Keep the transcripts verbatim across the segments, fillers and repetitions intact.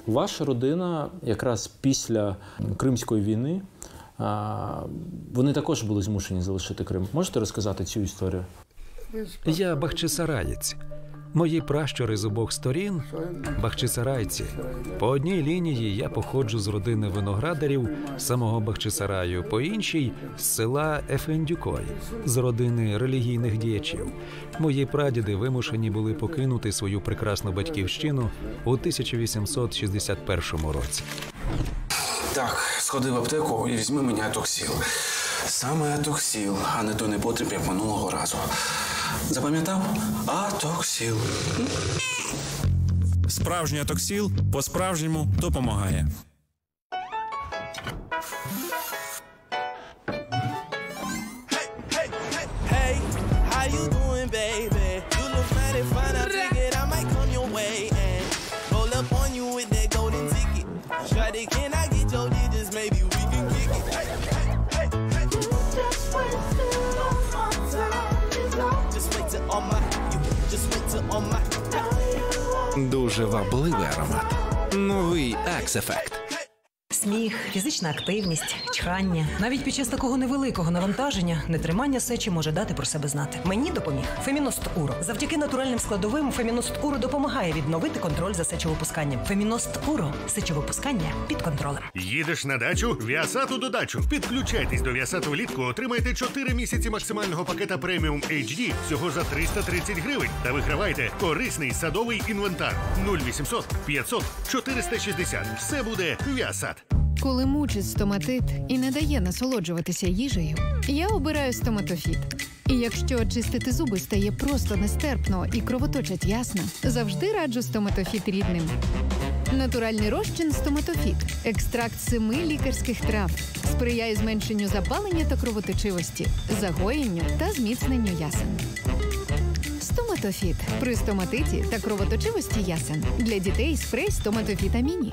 Ваша родина якраз після Кримської війни, вони також були змушені залишити Крим. Можете розказати цю історію? Я бахчисараєць. Мої пращури з обох сторін – бахчисарайці. По одній лінії я походжу з родини виноградарів самого Бахчисараю, по іншій – з села Ефендюкой, з родини релігійних діячів. Мої прадіди вимушені були покинути свою прекрасну батьківщину у тисяча вісімсот шістдесят першому році. Так, сходи в аптеку і візьми мені атоксіл. Саме атоксіл, а не той непотріб, як минулого разу. Запам'ятав? Атоксіл. Справжній атоксіл по-справжньому допомагає. Дуже вабливий аромат. Новий Axe-Effect. Сміх, фізична активність, чхання. Навіть під час такого невеликого навантаження нетримання сечі може дати про себе знати. Мені допоміг Феміност Уро. Завдяки натуральним складовим Феміност Уро допомагає відновити контроль за сечовипусканням. Феміност Уро – сечовипускання під контролем. Їдеш на дачу? Віасату до дачу. Підключайтесь до Віасату влітку, отримайте чотири місяці максимального пакета преміум ейч ді всього за триста тридцять гривень. Та вигравайте корисний садовий інвентар. нуль вісімсот п'ятсот чотириста шістдесят. Все буде Віасат. Коли мучить стоматит і не дає насолоджуватися їжею, я обираю стоматофіт. І якщо чистити зуби стає просто нестерпно і кровоточать ясна, завжди раджу стоматофіт рідним. Натуральний розчин стоматофіт. Екстракт семи лікарських трав. Сприяє зменшенню запалення та кровоточивості, загоєнню та зміцненню ясен. Стоматофіт. При стоматиті та кровоточивості ясен. Для дітей спрей Стоматофіт Аміні.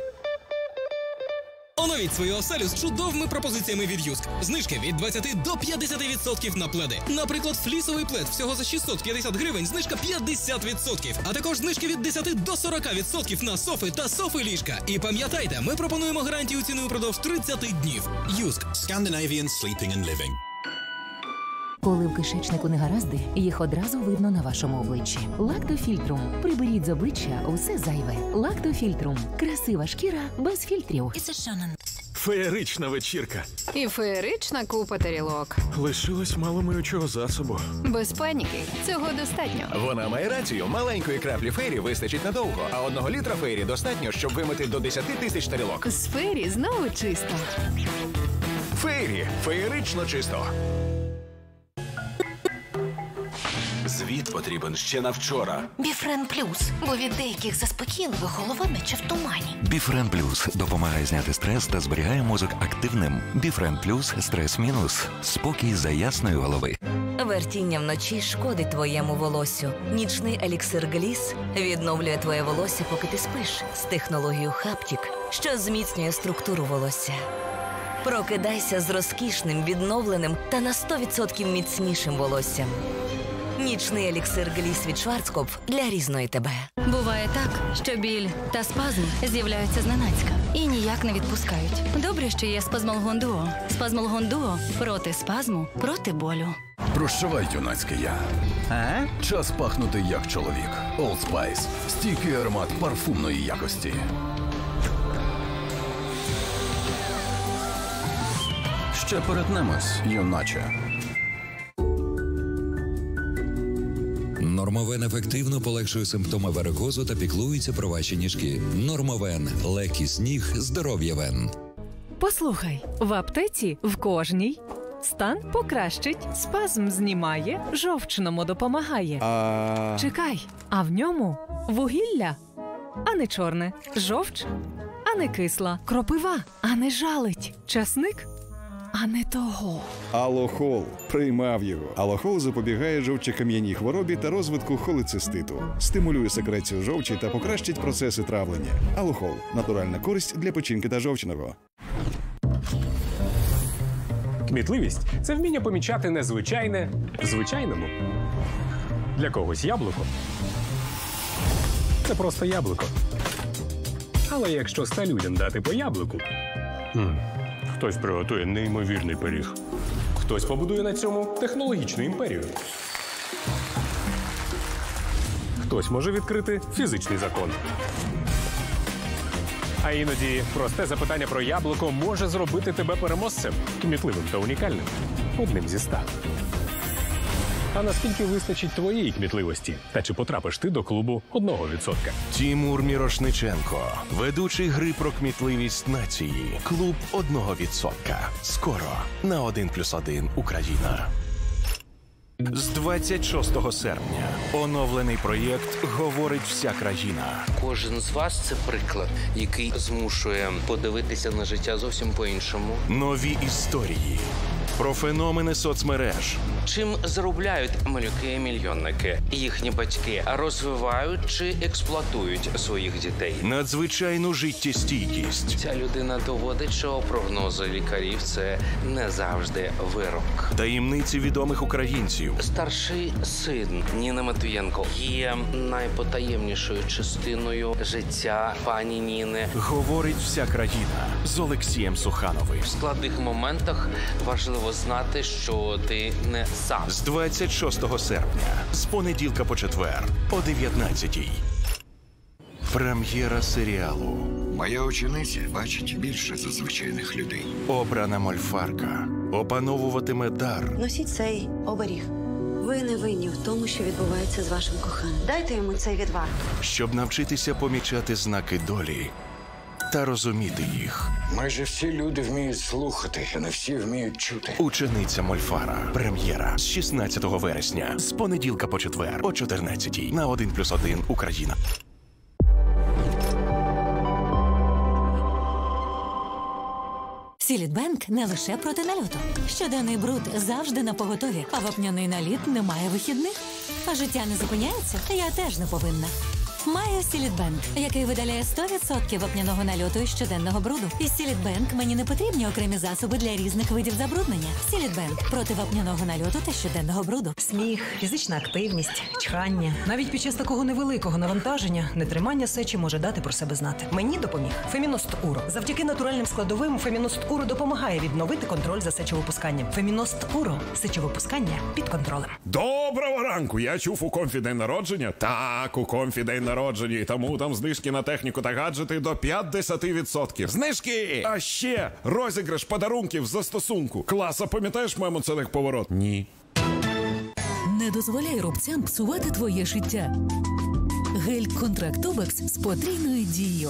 Оновіть свою оселю з чудовими пропозиціями від Юск. Знижки від двадцяти до п'ятдесяти відсотків на пледи. Наприклад, флісовий плед всього за шістсот п'ятдесят гривень, знижка п'ятдесят відсотків. А також знижки від десяти до сорока відсотків на софи та софи-ліжка. І пам'ятайте, ми пропонуємо гарантію ціни упродовж тридцяти днів. Юск. Scandinavian Sleeping and Living. Коли в кишечнику негаразди, їх одразу видно на вашому обличчі. Лактофільтрум. Приберіть з обличчя усе зайве. Лактофільтрум. Красива шкіра без фільтрів. Феєрична вечірка. І феєрична купа тарілок. Лишилось мало миючого засобу. Без паніки. Цього достатньо. Вона має рацію. Маленької краплі фейрі вистачить надовго, а одного літра фейрі достатньо, щоб вимити до десяти тисяч тарілок. З фейрі знову чисто. Фейрі. Феєрично чисто. Звіт потрібен ще на вчора. Біфрен Плюс, бо від деяких заспокійливих голова наче в тумані. Біфрен Плюс допомагає зняти стрес та зберігає мозок активним. Біфрен Плюс – стрес мінус. Спокій за ясної голови. Вертіння вночі шкодить твоєму волоссю. Нічний еліксир Гліс відновлює твоє волосся, поки ти спиш. З технологією Хаптік, що зміцнює структуру волосся. Прокидайся з розкішним, відновленим та на сто відсотків міцнішим волоссям. Нічний еліксир Гліс від Шварцкопф для різної тебе. Буває так, що біль та спазм з'являються зненацька і ніяк не відпускають. Добре, що є Спазмолгон Дуо. Спазмолгон Дуо проти спазму, проти болю. Прощавай, юнацький я. А? Час пахнути як чоловік. Old Spice. Стійкий аромат парфумної якості. Ще перетнемось, юначе. Нормовен ефективно полегшує симптоми варикозу та піклується про ваші ніжки. Нормовен. Легкий сніг, здоров'я вен. Послухай, в аптеці в кожній стан покращить, спазм знімає, жовчному допомагає. А... Чекай, а в ньому вугілля, а не чорне, жовч, а не кисла, кропива, а не жалить, часник, а не того. Алохол. Приймав його. Алохол запобігає жовчокам'яній хворобі та розвитку холециститу. Стимулює секрецію жовчі та покращить процеси травлення. Алохол. Натуральна користь для печінки та жовчного. Кмітливість – це вміння помічати незвичайне в звичайному. Для когось яблуко – це просто яблуко. Але якщо ста людям дати по яблуку, м, хтось приготує неймовірний пиріг. Хтось побудує на цьому технологічну імперію. Хтось може відкрити фізичний закон. А іноді просте запитання про яблуко може зробити тебе переможцем, кмітливим та унікальним. Одним зі ста. А наскільки вистачить твоєї кмітливості? Та чи потрапиш ти до клубу одного відсотка? Тімур Мірошниченко, ведучий гри про кмітливість нації. Клуб одного відсотка. Скоро на один плюс один Україна. З двадцять шостого серпня оновлений проєкт «Говорить вся країна». Кожен з вас – це приклад, який змушує подивитися на життя зовсім по-іншому. Нові історії про феномени соцмереж. Чим заробляють малюки-мільйонники? Їхні батьки розвивають чи експлуатують своїх дітей? Надзвичайну життєстійкість. Ця людина доводить, що прогнози лікарів – це не завжди вирок. Таємниці відомих українців. Старший син Ніни Матвієнко є найпотаємнішою частиною життя пані Ніни. Говорить вся країна з Олексієм Сухановим. В складних моментах важливо знати, що ти не сам. З двадцять шостого серпня, з понеділка по четвер, о дев'ятнадцятій. Прем'єра серіалу. Моя учениця бачить більше за звичайних людей. Обрана мольфарка опановуватиме дар. Носіть цей оберіг. Ви не винні в тому, що відбувається з вашим коханим. Дайте йому цей відвар. Щоб навчитися помічати знаки долі та розуміти їх. Майже всі люди вміють слухати, а не всі вміють чути. Учениця Мольфара. Прем'єра з шістнадцятого вересня. З понеділка по четвер о чотирнадцятій на один плюс один Україна. Сілітбенк не лише проти нальоту. Щоденний бруд завжди на поготові, а вапняний наліт не має вихідних. А життя не зупиняється, я теж не повинна. Маю Сілітбенк, який видаляє сто відсотків вапняного нальоту і щоденного бруду. Із Сілітбенк мені не потрібні окремі засоби для різних видів забруднення. Сілітбенк проти вапняного нальоту та щоденного бруду. Сміх, фізична активність, чхання. Навіть під час такого невеликого навантаження нетримання сечі може дати про себе знати. Мені допоміг Феміност Уро. Завдяки натуральним складовим Феміност Уро допомагає відновити контроль за сечовипусканням. Феміност Уро – сечовипускання під контролем. Доброго ранку! Я чув, у Комфі день народження. Так, у Комфі день народження. І тому там знижки на техніку та гаджети до п'ятдесят відсотків. Знижки! А ще розіграш подарунків за стосунку. Класа, пам'ятаєш мему целих поворот? Ні. Не дозволяй рубцям псувати твоє життя. Гель Контрактубекс з потрійною дією.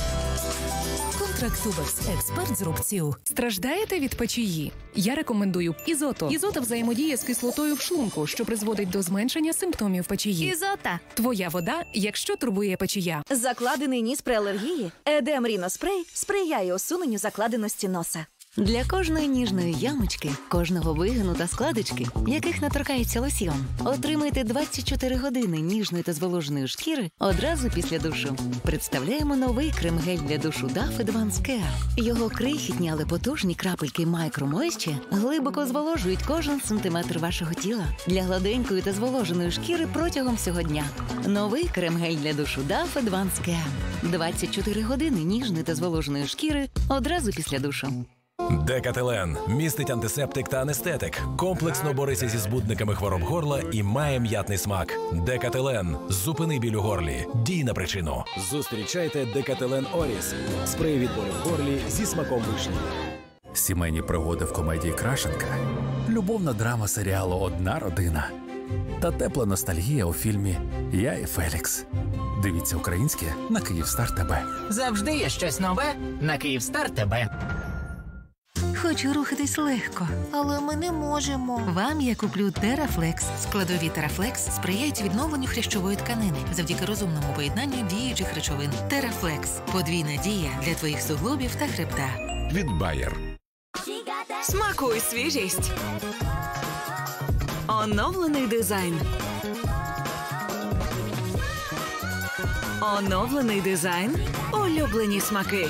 Контрактубекс – експерт з рубців. Страждаєте від печії? Я рекомендую Ізото. Ізота взаємодіє з кислотою в шлунку, що призводить до зменшення симптомів печії. Ізота. Твоя вода, якщо турбує печія. Закладений ніс при алергії. Едем Ріноспрей сприяє усуненню закладеності носа. Для кожної ніжної ямочки, кожного вигину та складочки, яких не торкається лосьйон, отримайте двадцять чотири години ніжної та зволоженої шкіри одразу після душу. Представляємо новий крем-гель для душу даф Advanced Care. Його крихітні, але потужні крапельки Micro Moisture глибоко зволожують кожен сантиметр вашого тіла для гладенької та зволоженої шкіри протягом всього дня. Новий крем-гель для душу даф Advanced Care. двадцять чотири години ніжної та зволоженої шкіри одразу після душу. Декателен містить антисептик та анестетик, комплексно бореться зі збудниками хвороб горла і має м'ятний смак. Декателен – зупини біль у горлі, дій на причину. Зустрічайте Декателен Оріс – спрей від болю в горлі зі смаком вишні. Сімейні пригоди в комедії «Крашенка», любовна драма серіалу «Одна родина» та тепла ностальгія у фільмі «Я і Фелікс». Дивіться українське на Київстар ТБ. Завжди є щось нове на Київстар ТБ. Хочу рухатись легко, але ми не можемо. Вам я куплю Терафлекс. Складові Терафлекс сприяють відновленню хрящової тканини завдяки розумному поєднанню діючих речовин. Терафлекс – подвійна дія для твоїх суглобів та хребта. Від Bayer. Смакуй свіжість. Оновлений дизайн. Оновлений дизайн. Улюблені смаки.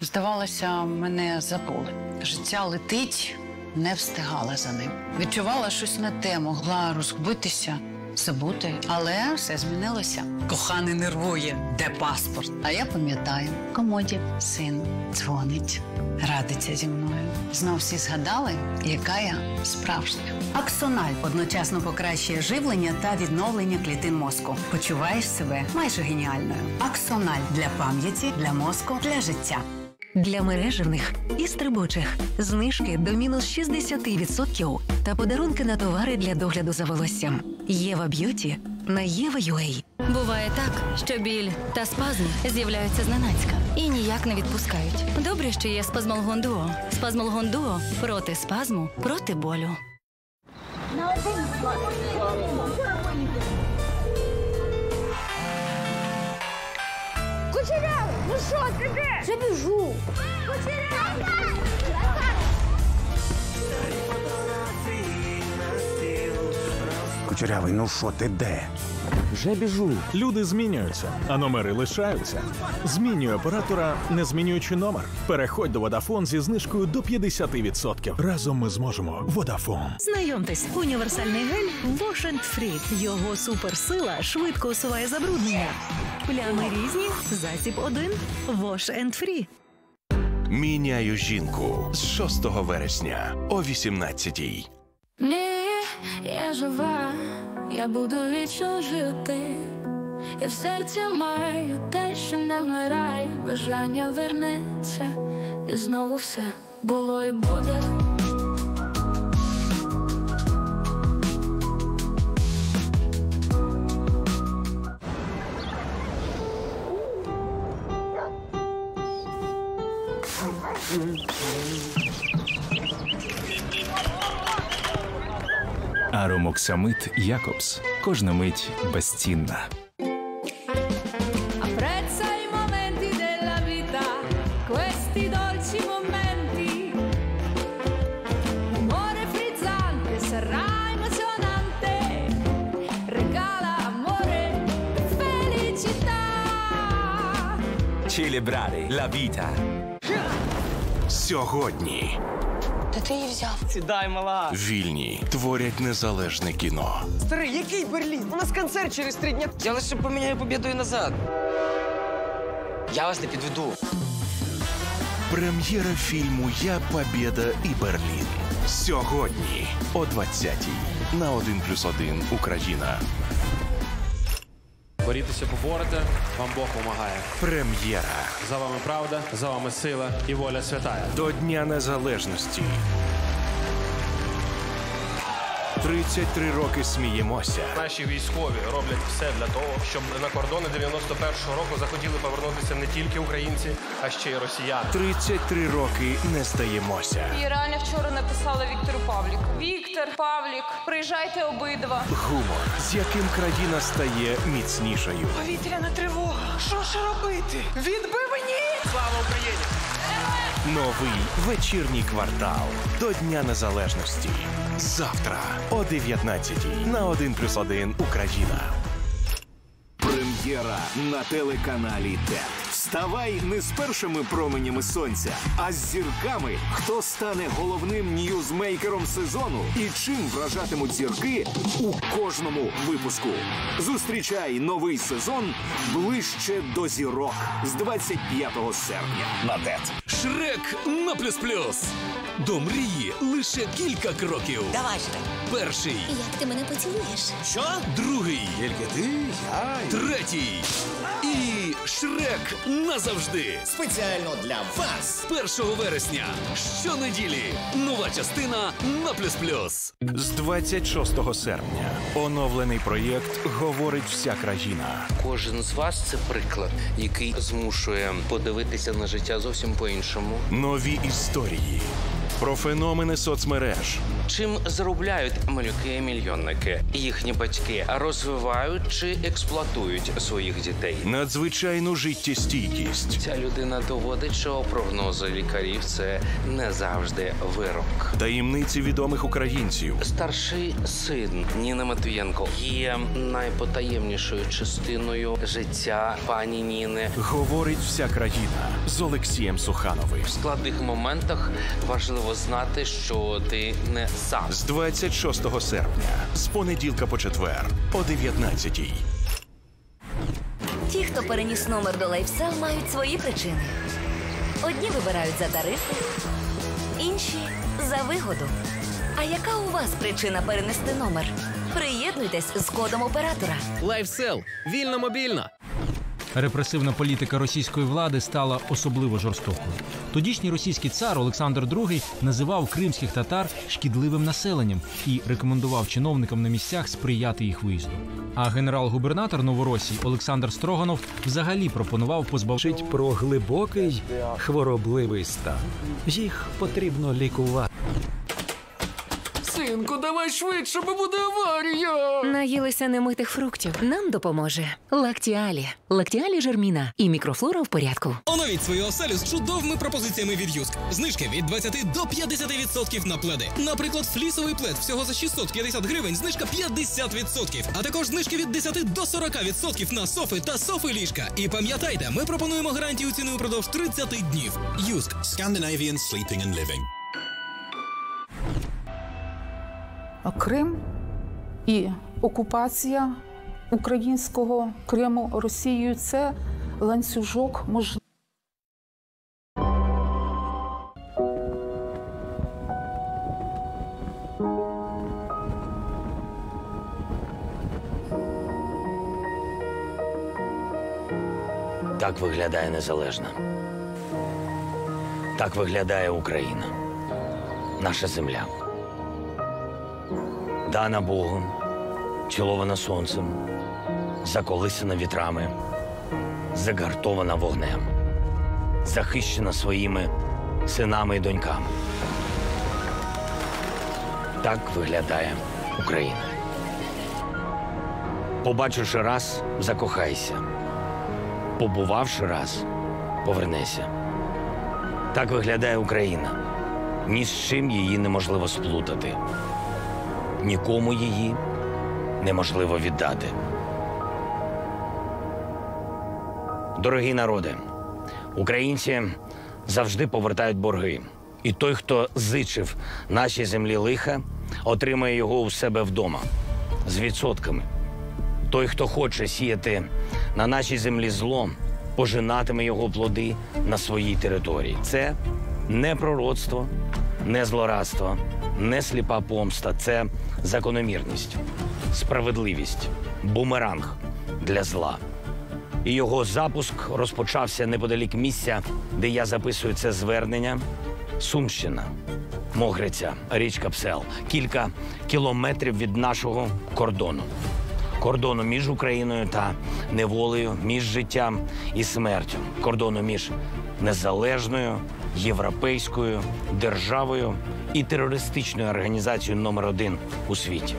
Здавалося, мене забули. Життя летить, не встигала за ним. Відчувала щось не те, могла розгубитися, забути. Але все змінилося. Коханий нервує. Де паспорт? А я пам'ятаю. В комоді син дзвонить. Радиться зі мною. Знов всі згадали, яка я справжня. Аксональ одночасно покращує живлення та відновлення клітин мозку. Почуваєш себе майже геніальною. Аксональ для пам'яті, для мозку, для життя. Для мережевних і стрибучих знижки до мінус шістдесят відсотків та подарунки на товари для догляду за волоссям. Єва Б'юті на єва точка ю а. Буває так, що біль та спазм з'являються зненацька і ніяк не відпускають. Добре, що є Спазмолгон Дуо. Спазмолгон Дуо проти спазму, проти болю. Кучерявий, ну що ти де? Вже біжу. Кучерявий! Кучерявий, ну що ти де? Вже біжу. Люди змінюються, а номери лишаються. Змінюй оператора, не змінюючи номер. Переходь до Vodafone зі знижкою до п'ятдесят відсотків. Разом ми зможемо. Vodafone. Знайомтесь, універсальний гель Wash енд Free. Його суперсила швидко усуває забруднення. Плями різні, засіб один. Wash енд Free. Міняю жінку з шостого вересня о вісімнадцятій. Ні, я жива, я буду вічно жити. Я в серці маю те, що не вмирає. Бажання вернеться, і знову все було і буде. Аромоксамид Якобс. Кожна мить безцінна. Apprezza i momenti della vita, questi dolci momenti. Amore frizzante sarà emozionante, regala amore e felicità. Celebrare la vita. Сьогодні. Де ти її взяв? Сідай, мала. Вільні творять незалежне кіно. Старий, який Берлін? У нас концерт через три дні. Я лише поміняю побєдою назад. Я вас не підведу. Прем'єра фільму «Я, Побєда і Берлін». Сьогодні о двадцятій на один плюс один Україна. Борітеся, поборете, вам Бог помагає. Прем'єра. За вами правда, за вами сила і воля святая. До Дня Незалежності. тридцять три роки сміємося. Наші військові роблять все для того, щоб на кордони дев'яносто першого року захотіли повернутися не тільки українці, а ще й росіяни. тридцять три роки не стаємося. Я реально вчора написала Віктору Павліку. Віктор, Павлік, приїжджайте обидва. Гумор, з яким країна стає міцнішою. Повітряна тривога. Що ж робити? Відби мені! Слава Україні! Новий вечірній квартал до Дня Незалежності. Завтра о дев'ятнадцятій на один плюс один Україна. Прем'єра на телеканалі ТЕТ. Вставай не з першими променями сонця, а з зірками, хто стане головним ньюзмейкером сезону і чим вражатимуть зірки у кожному випуску. Зустрічай новий сезон «Ближче до зірок» з двадцять п'ятого серпня на ТЕТ. Шрек на плюс-плюс. До мрії лише кілька кроків. Давай, Шрек. Перший. Як ти мене поцілуєш? Що? Другий. Тільки ти, я і... Третій. І Шрек назавжди. Спеціально для вас. першого вересня. Щонеділі. Нова частина на плюс-плюс. З двадцять шостого серпня. Оновлений проєкт «Говорить вся країна». Кожен з вас – це приклад, який змушує подивитися на життя зовсім по-іншому. Нові історії. Про феномени соцмереж. Чим заробляють малюки-мільйонники? Їхні батьки розвивають чи експлуатують своїх дітей? Надзвичайну життєстійкість. Ця людина доводить, що прогнози лікарів – це не завжди вирок. Таємниці відомих українців. Старший син Ніни Матвієнко є найпотаємнішою частиною життя пані Ніни. Говорить вся країна з Олексієм Сухановим. В складних моментах важливо знати, що ти не сам. З двадцять шостого серпня, з понеділка по четвер, о дев'ятнадцятій. Ті, хто переніс номер до LifeSell, мають свої причини. Одні вибирають за тарифи, інші – за вигоду. А яка у вас причина перенести номер? Приєднуйтесь з кодом оператора. LifeSell. Вільно мобільно. Репресивна політика російської влади стала особливо жорстокою. Тодішній російський цар Олександр другий називав кримських татар шкідливим населенням і рекомендував чиновникам на місцях сприяти їх виїзду. А генерал-губернатор Новоросії Олександр Строганов взагалі пропонував позбавити про глибокий хворобливий стан. Їх потрібно лікувати. Синку, давай швидше, бо буде аварія! Наїлися немитих фруктів. Нам допоможе Лактіалі. Лактіалі Жерміна і мікрофлора в порядку. Оновіть свою оселю з чудовими пропозиціями від Юск. Знижки від двадцяти до п'ятдесяти відсотків на пледи. Наприклад, флісовий плед всього за шістсот п'ятдесят гривень, знижка п'ятдесят відсотків. А також знижки від десяти до сорока відсотків на софи та софи-ліжка. І пам'ятайте, ми пропонуємо гарантію ціни упродовж тридцяти днів. Юск. Scandinavian Sleeping and Living. Крим і окупація українського Криму Росією – це ланцюжок можливості. Так виглядає незалежна. Так виглядає Україна. Наша земля. Дана Богом, цілована сонцем, заколисана вітрами, загартована вогнем, захищена своїми синами і доньками. Так виглядає Україна. Побачивши раз, закохайся. Побувавши раз, повернися. Так виглядає Україна. Ні з чим її неможливо сплутати. Нікому її неможливо віддати. Дорогі народи, українці завжди повертають борги. І той, хто зичив нашій землі лиха, отримає його у себе вдома з відсотками. Той, хто хоче сіяти на нашій землі зло, пожинатиме його плоди на своїй території. Це не пророцтво, не злорадство, не сліпа помста. Це закономірність, справедливість, бумеранг для зла. І його запуск розпочався неподалік місця, де я записую це звернення. Сумщина, Могриця, річка Псел. Кілька кілометрів від нашого кордону. Кордону між Україною та неволею, між життям і смертю. Кордону між незалежною, європейською державою і терористичною організацією номер один у світі.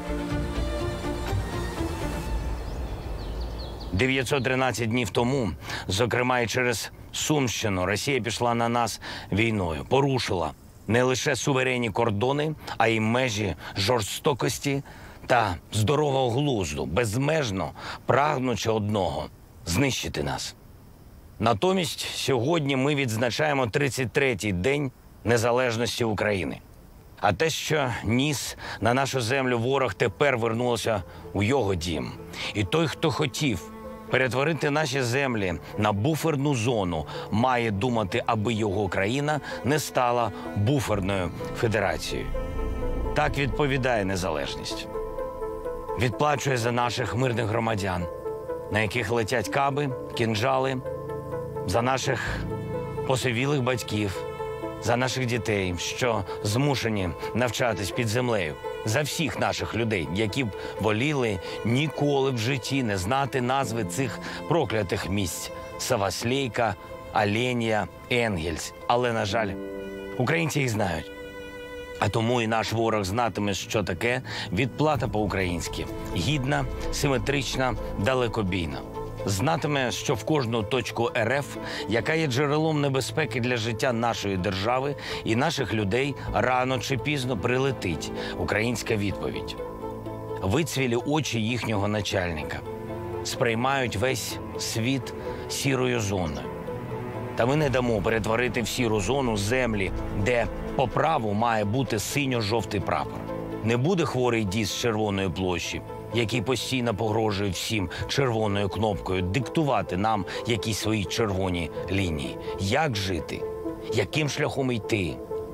дев'ятсот тринадцять днів тому, зокрема і через Сумщину, Росія пішла на нас війною, порушила не лише суверенні кордони, а й межі жорстокості та здорового глузду, безмежно прагнучи одного – знищити нас. Натомість сьогодні ми відзначаємо тридцять третій день незалежності України. А те, що ніс на нашу землю ворог, тепер вернулося у його дім. І той, хто хотів перетворити наші землі на буферну зону, має думати, аби його країна не стала буферною федерацією. Так відповідає незалежність. Відплачує за наших мирних громадян, на яких летять каби, кінжали, за наших посивілих батьків, за наших дітей, що змушені навчатись під землею, за всіх наших людей, які б воліли ніколи в житті не знати назви цих проклятих місць – Саваслейка, Оленя, Енгельс. Але, на жаль, українці їх знають. А тому і наш ворог знатиме, що таке відплата по-українськи. Гідна, симетрична, далекобійна. Знатиме, що в кожну точку РФ, яка є джерелом небезпеки для життя нашої держави і наших людей, рано чи пізно прилетить українська відповідь. Вицвілі очі їхнього начальника сприймають весь світ сірою зоною. Та ми не дамо перетворити в сіру зону землі, де по праву має бути синьо-жовтий прапор. Не буде хворий дід з Червоної площі, який постійно погрожує всім червоною кнопкою, диктувати нам якісь свої червоні лінії. Як жити? Яким шляхом йти?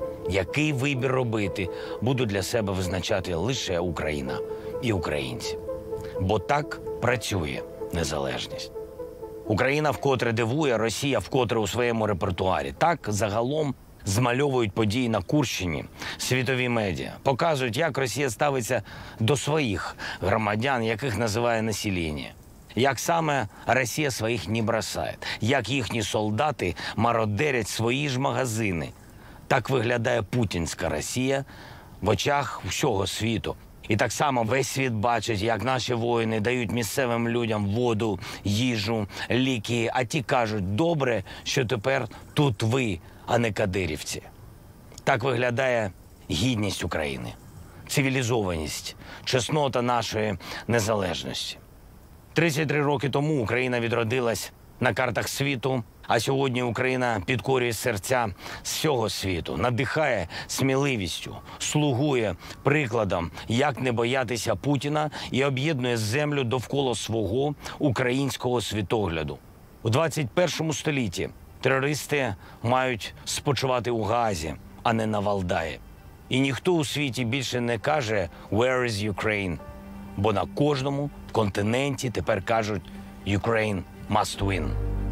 Який вибір робити? Буду для себе визначати лише Україна і українці. Бо так працює незалежність. Україна вкотре дивує, Росія вкотре у своєму репертуарі. Так загалом змальовують події на Курщині світові медіа. Показують, як Росія ставиться до своїх громадян, яких називає населення. Як саме Росія своїх не бросає. Як їхні солдати мародерять свої ж магазини. Так виглядає путінська Росія в очах всього світу. І так само весь світ бачить, як наші воїни дають місцевим людям воду, їжу, ліки, а ті кажуть, добре, що тепер тут ви, а не кадирівці. Так виглядає гідність України, цивілізованість, чеснота нашої незалежності. тридцять три роки тому Україна відродилась на картах світу, а сьогодні Україна підкорює серця всього світу, надихає сміливістю, слугує прикладом, як не боятися Путіна і об'єднує землю довкола свого українського світогляду. У двадцять першому столітті терористи мають спочивати у Гаазі, а не на Валдаї. І ніхто у світі більше не каже «Where is Ukraine?», бо на кожному континенті тепер кажуть «Ukraine must win».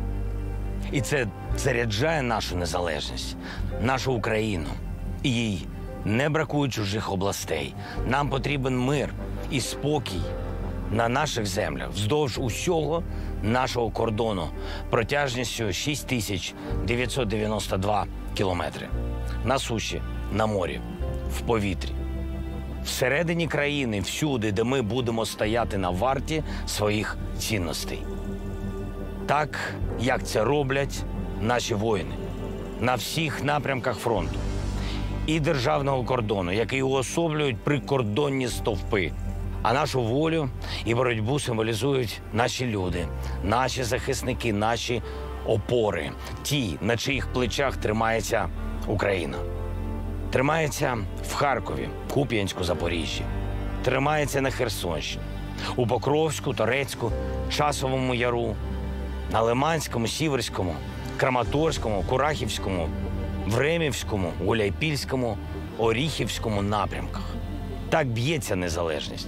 І це заряджає нашу незалежність, нашу Україну. І їй не бракує чужих областей. Нам потрібен мир і спокій на наших землях, вздовж усього нашого кордону, протяжністю шість тисяч дев'ятсот дев'яносто два кілометри. На суші, на морі, в повітрі. Всередині країни, всюди, де ми будемо стояти на варті своїх цінностей. Так, як це роблять наші воїни на всіх напрямках фронту і державного кордону, який уособлюють прикордонні стовпи. А нашу волю і боротьбу символізують наші люди, наші захисники, наші опори, ті, на чиїх плечах тримається Україна. Тримається в Харкові, Куп'янську, Запоріжжі. Тримається на Херсонщині, у Покровську, Торецьку, Часовому Яру, на Лиманському, Сіверському, Краматорському, Курахівському, Времівському, Гуляйпільському, Оріхівському напрямках. Так б'ється незалежність.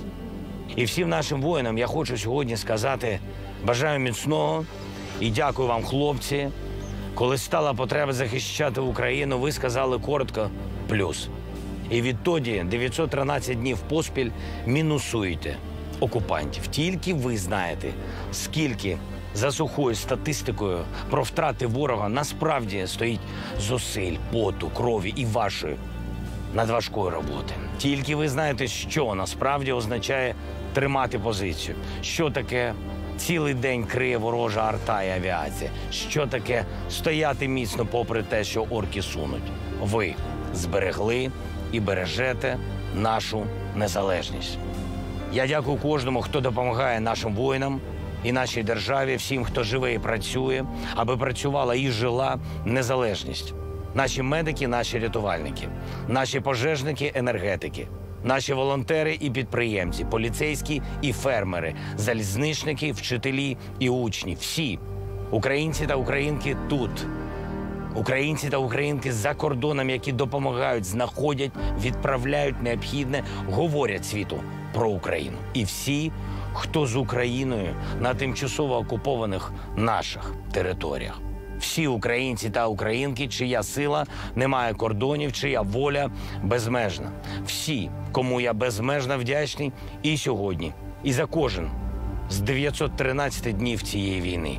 І всім нашим воїнам я хочу сьогодні сказати бажаю міцного і дякую вам, хлопці. Коли стала потреба захищати Україну, ви сказали коротко «плюс». І відтоді дев'ятсот тринадцять днів поспіль мінусуєте окупантів. Тільки ви знаєте, скільки за сухою статистикою про втрати ворога насправді стоїть зусиль, поту, крові і вашої надважкої роботи. Тільки ви знаєте, що насправді означає тримати позицію. Що таке цілий день криє ворожа арта і авіація. Що таке стояти міцно попри те, що орки сунуть. Ви зберегли і бережете нашу незалежність. Я дякую кожному, хто допомагає нашим воїнам і нашій державі, всім, хто живе і працює, аби працювала і жила незалежність. Наші медики, наші рятувальники, наші пожежники, енергетики, наші волонтери і підприємці, поліцейські і фермери, залізничники, вчителі і учні. Всі українці та українки тут. Українці та українки за кордоном, які допомагають, знаходять, відправляють необхідне, говорять світу про Україну. І всі, хто з Україною на тимчасово окупованих наших територіях. Всі українці та українки, чия сила не має кордонів, чия воля безмежна. Всі, кому я безмежно вдячний і сьогодні, і за кожен з дев'ятсот тринадцяти днів цієї війни.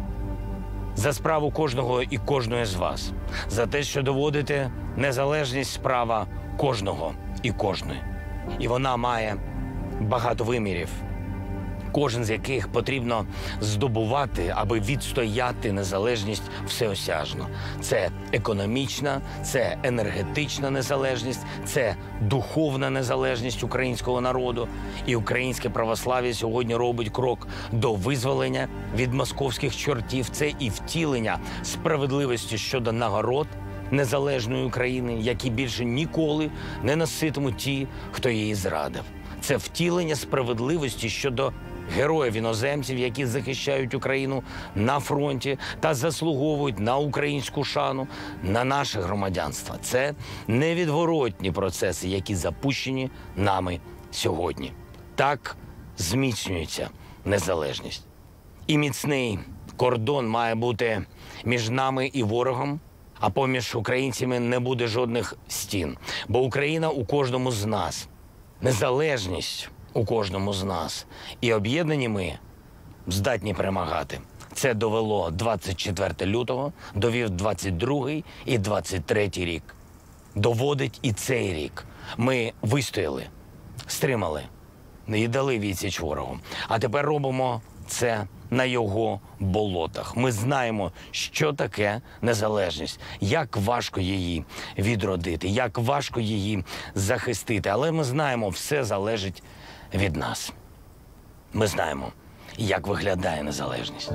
За справу кожного і кожної з вас. За те, що доводите незалежність справа кожного і кожної. І вона має багато вимірів, кожен з яких потрібно здобувати, аби відстояти незалежність всеосяжно. Це економічна, це енергетична незалежність, це духовна незалежність українського народу. І українське православ'я сьогодні робить крок до визволення від московських чортів. Це і втілення справедливості щодо нагород незалежної України, які більше ніколи не носитимуть ті, хто її зрадив. Це втілення справедливості щодо героїв-іноземців, які захищають Україну на фронті та заслуговують на українську шану, на наше громадянство. Це невідворотні процеси, які запущені нами сьогодні. Так зміцнюється незалежність. І міцний кордон має бути між нами і ворогом, а поміж українцями не буде жодних стін. Бо Україна у кожному з нас. Незалежність у кожному з нас. І об'єднані ми здатні перемагати. Це довело двадцять четвертого лютого, довів двадцять другий і двадцять третій рік. Доводить і цей рік. Ми вистояли, стримали і дали відсіч ворогу. А тепер робимо це на його болотах. Ми знаємо, що таке незалежність, як важко її відродити, як важко її захистити. Але ми знаємо, все залежить від нас. Ми знаємо, як виглядає незалежність.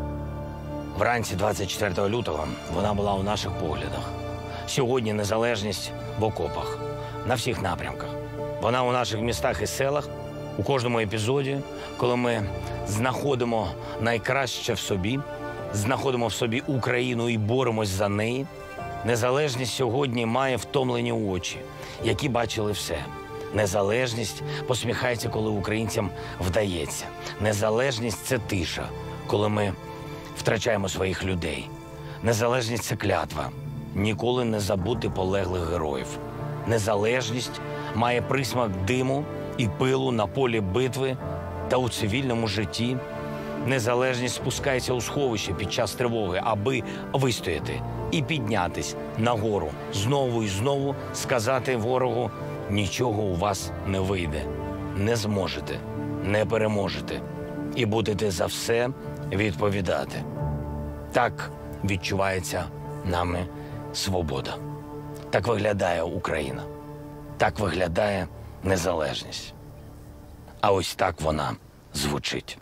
Вранці двадцять четвертого лютого вона була у наших поглядах. Сьогодні незалежність в окопах, на всіх напрямках. Вона у наших містах і селах, у кожному епізоді, коли ми знаходимо найкраще в собі, знаходимо в собі Україну і боремось за неї. Незалежність сьогодні має втомлені очі, які бачили все. Незалежність посміхається, коли українцям вдається. Незалежність – це тиша, коли ми втрачаємо своїх людей. Незалежність – це клятва. Ніколи не забути полеглих героїв. Незалежність має присмак диму і пилу на полі битви та у цивільному житті. Незалежність спускається у сховище під час тривоги, аби вистояти і піднятись нагору. Знову і знову сказати ворогу: нічого у вас не вийде, не зможете, не переможете. І будете за все відповідати. Так відчувається нами свобода. Так виглядає Україна. Так виглядає незалежність. А ось так вона звучить.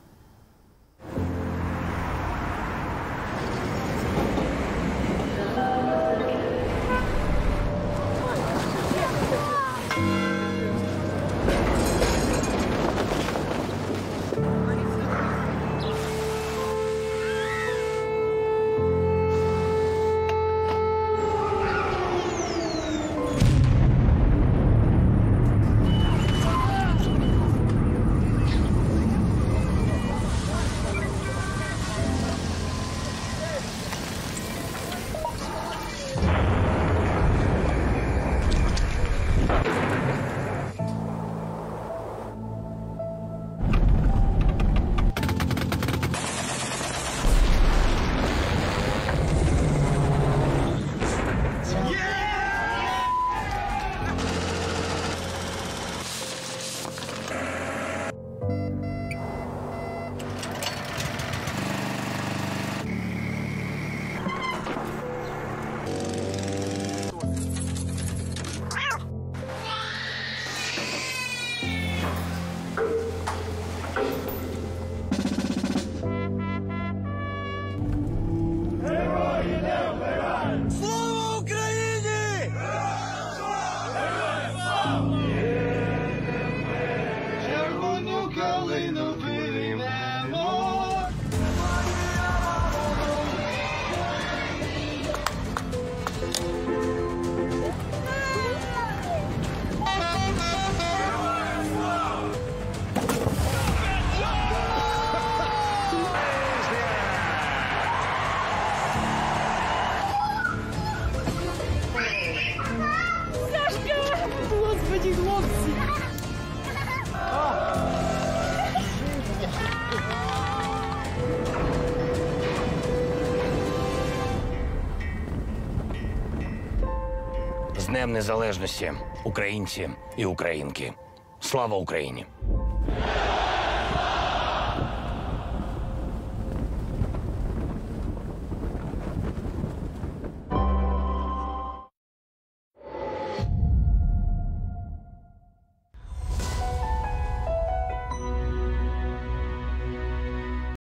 Днем Незалежності, українці і українки. Слава Україні!